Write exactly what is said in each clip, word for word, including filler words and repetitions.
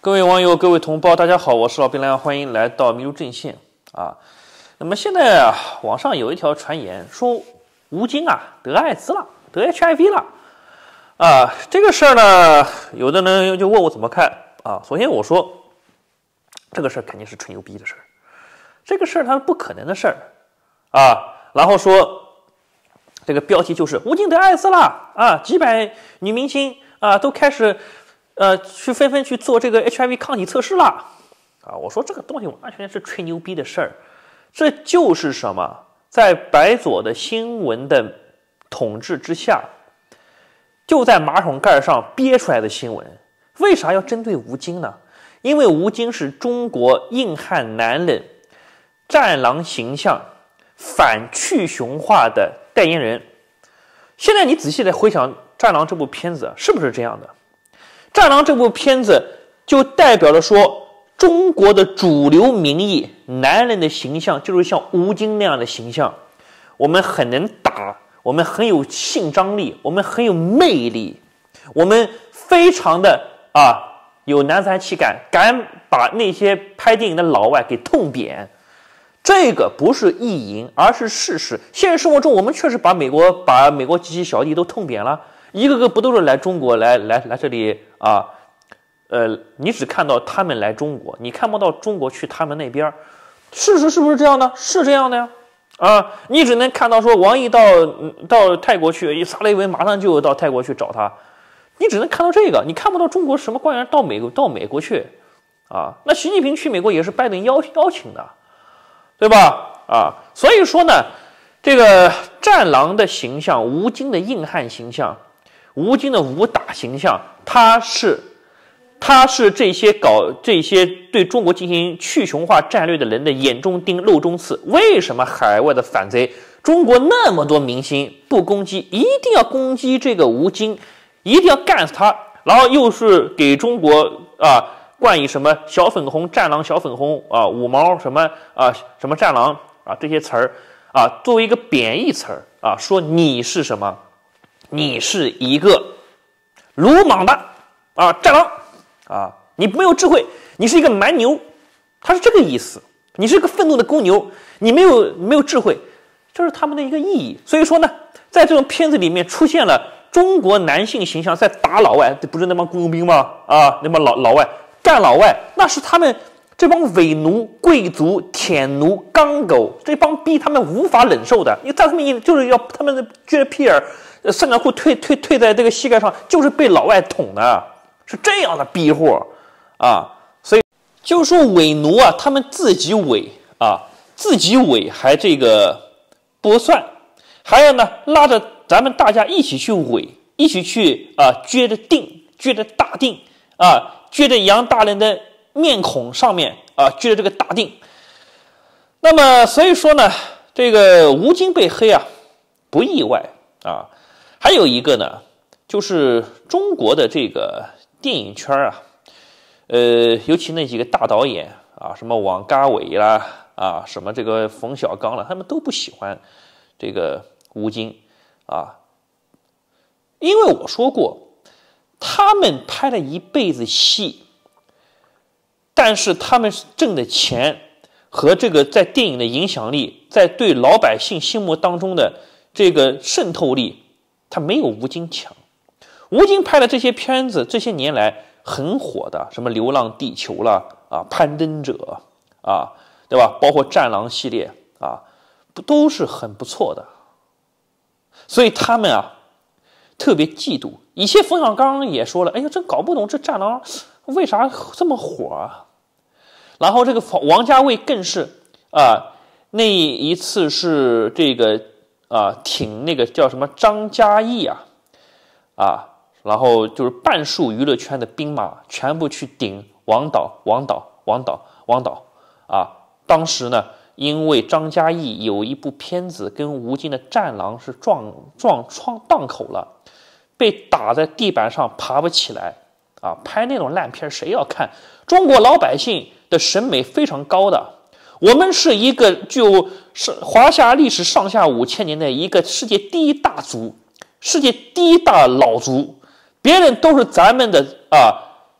各位网友、各位同胞，大家好，我是老兵良，欢迎来到迷入阵线啊。那么现在啊，网上有一条传言说吴京啊得艾滋了，得 H I V 了啊。这个事儿呢，有的人就问我怎么看啊。首先我说，这个事儿肯定是吹牛逼的事儿，这个事儿它是不可能的事儿啊。然后说这个标题就是吴京得艾滋了啊，几百女明星啊都开始。呃，去纷纷去做这个 H I V 抗体测试了，啊，我说这个东西完全是吹牛逼的事儿，这就是什么，在白左的新闻的统治之下，就在马桶盖上憋出来的新闻。为啥要针对吴京呢？因为吴京是中国硬汉男人、战狼形象、反去雄化的代言人。现在你仔细来回想《战狼》这部片子，是不是这样的？《战狼》这部片子就代表了说，中国的主流民意男人的形象就是像吴京那样的形象，我们很能打，我们很有性张力，我们很有魅力，我们非常的啊有男子汉气概，敢把那些拍电影的老外给痛扁。这个不是意淫，而是事实。现实生活中，我们确实把美国把美国及其小弟都痛扁了。一个个不都是来中国来来来这里啊？呃，你只看到他们来中国，你看不到中国去他们那边。事实是不是这样的？是这样的呀。啊，你只能看到说王毅到到泰国去，撒雷文马上就到泰国去找他，你只能看到这个，你看不到中国什么官员到美国到美国去啊。那习近平去美国也是拜登邀邀请的，对吧？啊，所以说呢，这个战狼的形象，吴京的硬汉形象。吴京的武打形象，他是他是这些搞这些对中国进行去雄化战略的人的眼中钉、肉中刺。为什么海外的反贼，中国那么多明星不攻击，一定要攻击这个吴京，一定要干死他？然后又是给中国啊冠以什么小粉红、战狼、小粉红啊、五毛什么啊、什么战狼啊这些词儿啊，作为一个贬义词儿啊，说你是什么？你是一个鲁莽的啊战狼啊，你没有智慧，你是一个蛮牛，他是这个意思。你是个愤怒的公牛，你没有没有智慧，这是他们的一个意义。所以说呢，在这种片子里面出现了中国男性形象在打老外，不是那帮雇佣兵吗？啊，那帮老老外干老外，那是他们这帮伪奴、贵族、舔奴、刚狗，这帮逼他们无法忍受的。因为在他们就是要他们的撅着屁眼。三角裤退退退在这个膝盖上，就是被老外捅的，是这样的逼货啊！所以就是说伪奴啊，他们自己伪啊，自己伪还这个不算，还要呢拉着咱们大家一起去伪，一起去啊撅着腚，撅着大腚啊，撅着杨大人的面孔上面啊，撅着这个大腚。那么所以说呢，这个吴京被黑啊，不意外啊。还有一个呢，就是中国的这个电影圈啊，呃，尤其那几个大导演啊，什么王家卫啦，啊，什么这个冯小刚了，他们都不喜欢这个吴京啊，因为我说过，他们拍了一辈子戏，但是他们挣的钱和这个在电影的影响力，在对老百姓心目当中的这个渗透力。他没有吴京强，吴京拍的这些片子，这些年来很火的，什么《流浪地球》啦，啊，《攀登者》啊，对吧？包括《战狼》系列啊，不都是很不错的。所以他们啊，特别嫉妒。以前冯小刚也说了，哎呀，真搞不懂这《战狼》为啥这么火啊？然后这个王家卫更是啊，那一次是这个。啊，挺那个叫什么张嘉译啊，啊，然后就是半数娱乐圈的兵马全部去顶王导、王导、王导、王导啊。当时呢，因为张嘉译有一部片子跟吴京的《战狼》是撞撞撞档口了，被打在地板上爬不起来啊。拍那种烂片谁要看？中国老百姓的审美非常高的。我们是一个具有华夏历史上下五千年的一个世界第一大族，世界第一大老族，别人都是咱们的啊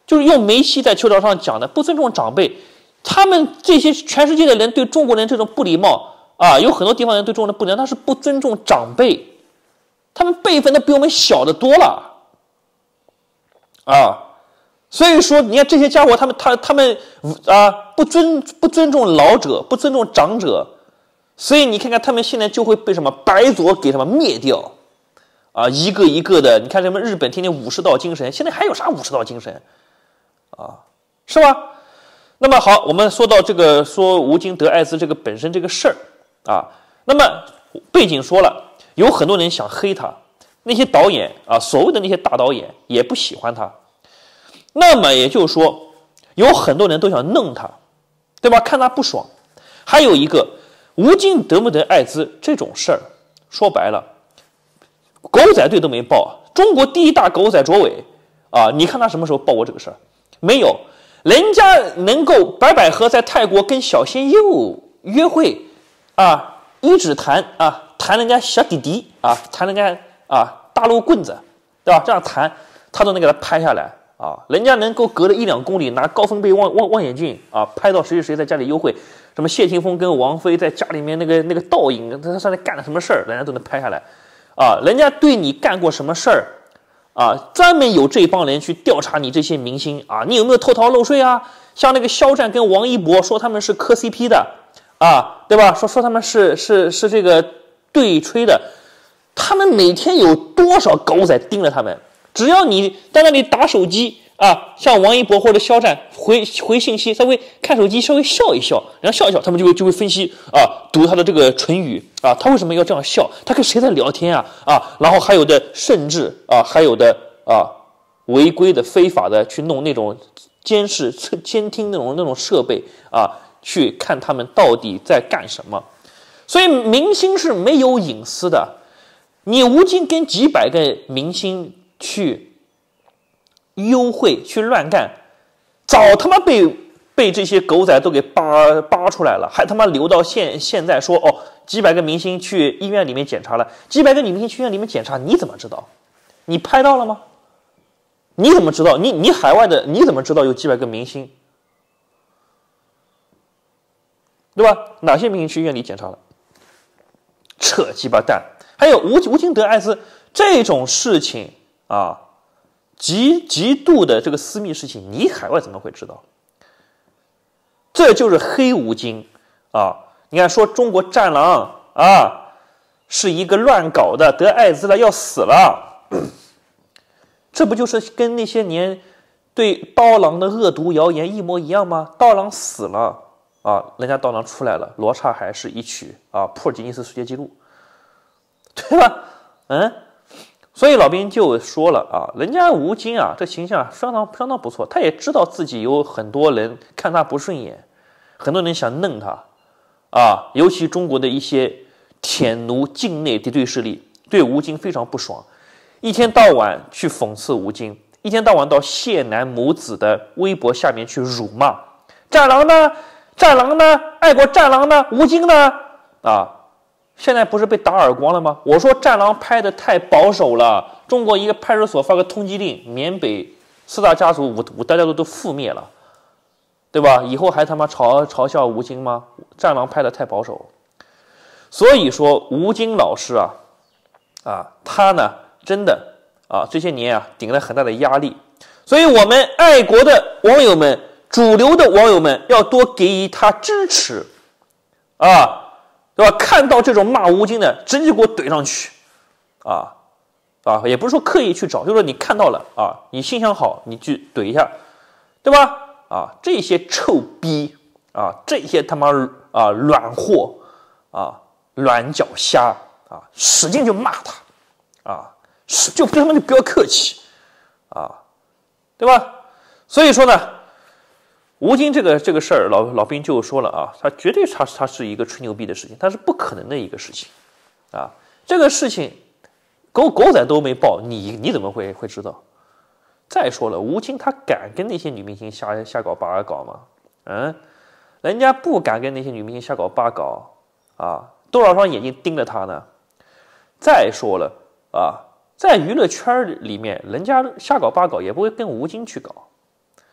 就是用梅西在球场上讲的不尊重长辈，他们这些全世界的人对中国人这种不礼貌啊，有很多地方人对中国人不礼貌，他是不尊重长辈，他们辈分都比我们小的多了啊。所以说，你看这些家伙，他们他他们啊，不尊不尊重老者，不尊重长者，所以你看看他们现在就会被什么白左给什么灭掉啊，一个一个的。你看什么日本天天武士道精神，现在还有啥武士道精神啊？是吧？那么好，我们说到这个说吴京得艾滋这个本身这个事儿啊，那么背景说了，有很多人想黑他，那些导演啊，所谓的那些大导演也不喜欢他。那么也就是说，有很多人都想弄他，对吧？看他不爽。还有一个，吴京得不得艾滋这种事儿，说白了，狗仔队都没报。中国第一大狗仔卓伟啊，你看他什么时候报过这个事儿？没有。人家能够白百合在泰国跟小鲜肉约会啊，一指谈啊，谈人家小弟弟啊，谈人家啊大陆棍子，对吧？这样谈，他都能给他拍下来。啊，人家能够隔了一两公里拿高分贝望望望远镜啊，拍到谁谁谁在家里幽会，什么谢霆锋跟王菲在家里面那个那个倒影，他上面干了什么事儿，人家都能拍下来啊。人家对你干过什么事儿啊，专门有这帮人去调查你这些明星啊，你有没有偷逃漏税啊？像那个肖战跟王一博说他们是磕 C P 的啊，对吧？说说他们是是是这个对吹的，他们每天有多少狗仔盯着他们？只要你在那里打手机啊，像王一博或者肖战回回信息，稍微看手机稍微笑一笑，然后笑一笑，他们就会就会分析啊，读他的这个唇语啊，他为什么要这样笑？他跟谁在聊天啊？啊，然后还有的甚至啊，还有的啊，违规的、非法的去弄那种监视、监听那种那种设备啊，去看他们到底在干什么。所以明星是没有隐私的，你吴京跟几百个明星去幽会去乱干，早他妈被被这些狗仔都给扒扒出来了，还他妈留到现现在说哦，几百个明星去医院里面检查了，几百个女明星去医院里面检查，你怎么知道？你拍到了吗？你怎么知道？你你海外的你怎么知道有几百个明星？对吧？哪些明星去医院里检查了？扯鸡巴蛋！还有吴吴京得艾滋这种事情。啊，极极度的这个私密事情，你海外怎么会知道？这就是黑吴京啊！你看，说中国战狼啊是一个乱搞的，得艾滋了要死了，这不就是跟那些年对刀郎的恶毒谣言一模一样吗？刀郎死了啊，人家刀郎出来了，罗刹海市一曲啊，破吉尼斯世界纪录，对吧？嗯。所以老兵就说了啊，人家吴京啊，这形象相当相当不错，他也知道自己有很多人看他不顺眼，很多人想弄他啊，尤其中国的一些舔奴境内敌对势力对吴京非常不爽，一天到晚去讽刺吴京，一天到晚到谢楠母子的微博下面去辱骂战狼呢，战狼呢，爱国战狼呢，吴京呢啊。现在不是被打耳光了吗？我说战狼拍的太保守了，中国一个派出所发个通缉令，缅北四大家族五五大家族都覆灭了，对吧？以后还他妈嘲嘲笑吴京吗？战狼拍的太保守，所以说吴京老师啊，啊，他呢真的啊这些年啊顶了很大的压力，所以我们爱国的网友们、主流的网友们要多给予他支持，啊。对吧？看到这种骂吴京的，直接给我怼上去，啊啊，也不是说刻意去找，就是说你看到了啊，你心想好，你去怼一下，对吧？啊，这些臭逼啊，这些他妈啊软货啊，软脚虾啊，使劲就骂他啊，就他妈就不要客气啊，对吧？所以说呢。吴京这个这个事儿，老老兵就说了啊，他绝对他他是一个吹牛逼的事情，他是不可能的一个事情，啊，这个事情狗狗仔都没报，你你怎么会会知道？再说了，吴京他敢跟那些女明星瞎瞎搞八搞吗？嗯，人家不敢跟那些女明星瞎搞八搞啊，多少双眼睛盯着他呢？再说了啊，在娱乐圈里面，人家瞎搞八搞也不会跟吴京去搞。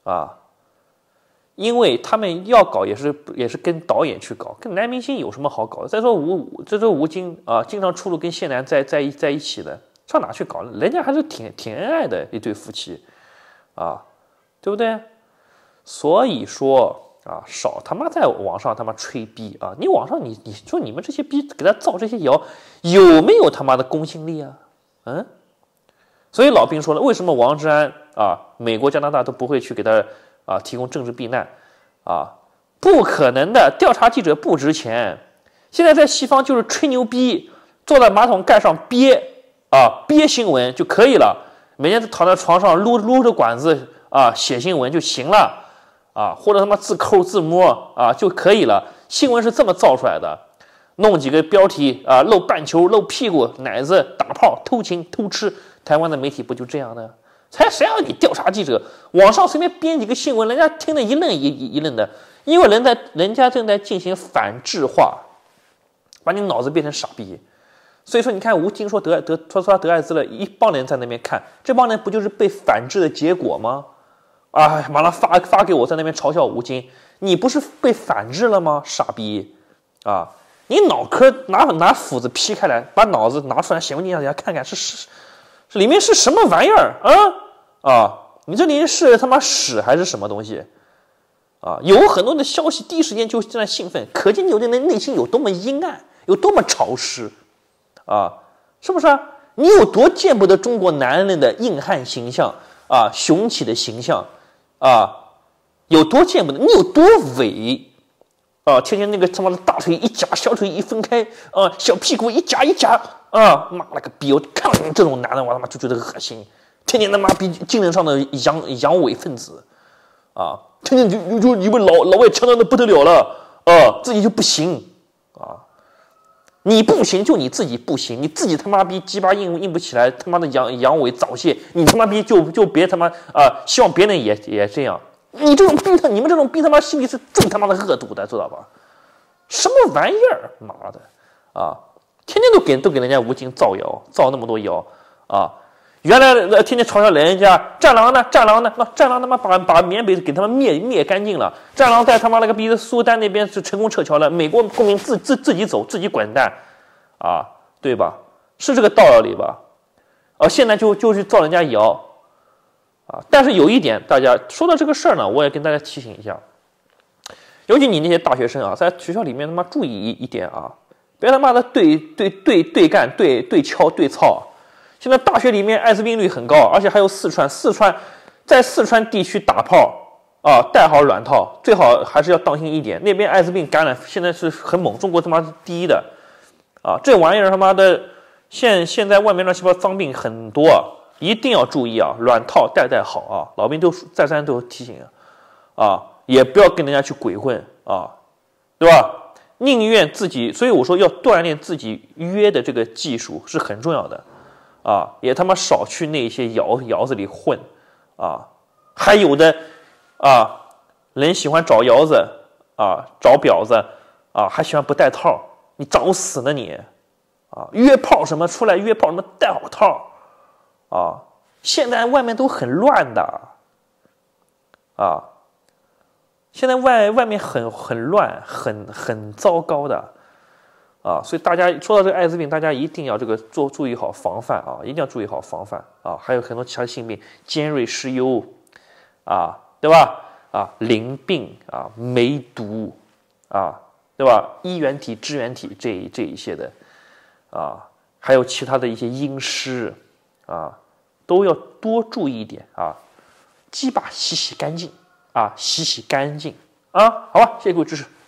啊，因为他们要搞也是也是跟导演去搞，跟男明星有什么好搞的？再说吴，再说吴京啊，经常出入跟谢楠在在在一起的，上哪去搞了？人家还是挺挺恩爱的一对夫妻，啊，对不对？所以说啊，少他妈在网上他妈吹逼啊！你网上你你说你们这些逼给他造这些谣，有没有他妈的公信力啊？嗯，所以老兵说了，为什么王志安啊，美国、加拿大都不会去给他啊提供政治避难啊？不可能的，调查记者不值钱。现在在西方就是吹牛逼，坐在马桶盖上憋啊憋新闻就可以了，每天躺在床上撸撸着管子啊写新闻就行了。啊，或者他妈自抠自摸啊就可以了。新闻是这么造出来的，弄几个标题啊，露半球、露屁股、奶子、打炮、偷情、偷吃，台湾的媒体不就这样的？才谁让你调查记者？网上随便编几个新闻，人家听得一愣一一愣的，因为人在人家正在进行反制化，把你脑子变成傻逼。所以说，你看吴京说得得说说他得艾滋了，一帮人在那边看，这帮人不就是被反制的结果吗？啊！马上发发给我，在那边嘲笑吴京，你不是被反制了吗？傻逼！啊，你脑壳拿拿斧子劈开来，把脑子拿出来，显微镜让人家看看是是，这里面是什么玩意儿啊？啊，你这里面是他妈屎还是什么东西？啊，有很多的消息第一时间就在兴奋，可见有的人内心有多么阴暗，有多么潮湿，啊，是不是啊？你有多见不得中国男人的硬汉形象啊，雄起的形象？啊，有多见不得？你有多伪啊！天天那个他妈的大腿一夹，小腿一分开啊，小屁股一夹一夹啊！妈了个逼！我看到你这种男人，我他妈就觉得恶心。天天他妈逼精神上的阳阳痿分子啊！天天就就你们老老外强调的不得了了啊，自己就不行啊！你不行就你自己不行，你自己他妈逼鸡巴硬硬不起来，他妈的阳阳痿早泄，你他妈逼就就别他妈啊、呃，希望别人也也这样。你这种逼他，你们这种逼他妈心里是最他妈的恶毒的，知道吧？什么玩意儿，妈的啊！天天都给都给人家吴京造谣，造那么多谣啊！原来呃天天嘲笑人家战狼呢，战狼呢，那战狼他妈把把缅北给他们灭灭干净了，战狼在他妈那个逼的苏丹那边是成功撤侨了，美国公民自自自己走，自己滚蛋啊，对吧？是这个道理吧？啊，现在就就去造人家谣啊！但是有一点，大家说到这个事儿呢，我也跟大家提醒一下，尤其你那些大学生啊，在学校里面他妈注意一一点啊，别他妈的对对对对干对对敲对操。现在大学里面艾滋病率很高，而且还有四川，四川在四川地区打炮啊，戴好软套，最好还是要当心一点。那边艾滋病感染现在是很猛，中国他妈是第一的啊！这玩意儿他妈的，现现在外面乱七八糟脏病很多，一定要注意啊，软套戴戴好啊！老兵都再三都提醒啊，也不要跟人家去鬼混啊，对吧？宁愿自己，所以我说要锻炼自己约的这个技术是很重要的。啊，也他妈少去那些窑窑子里混，啊，还有的啊，人喜欢找窑子啊，找婊子啊，还喜欢不带套，你找死呢你！啊，约炮什么出来约炮什么带好套，啊，现在外面都很乱的，啊，现在外外面很很乱，很很糟糕的。啊，所以大家说到这个艾滋病，大家一定要这个做注意好防范啊，一定要注意好防范啊，还有很多其他性病，尖锐湿疣啊，对吧？啊，淋病啊，梅毒啊，对吧？衣原体、支原体这这一些的啊，还有其他的一些阴湿啊，都要多注意一点啊，鸡巴洗洗干净啊，洗洗干净啊，好吧，谢谢各位支持。